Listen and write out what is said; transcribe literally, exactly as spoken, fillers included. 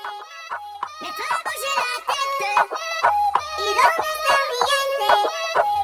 Me trago la tête. ¿Y dónde está mi gente?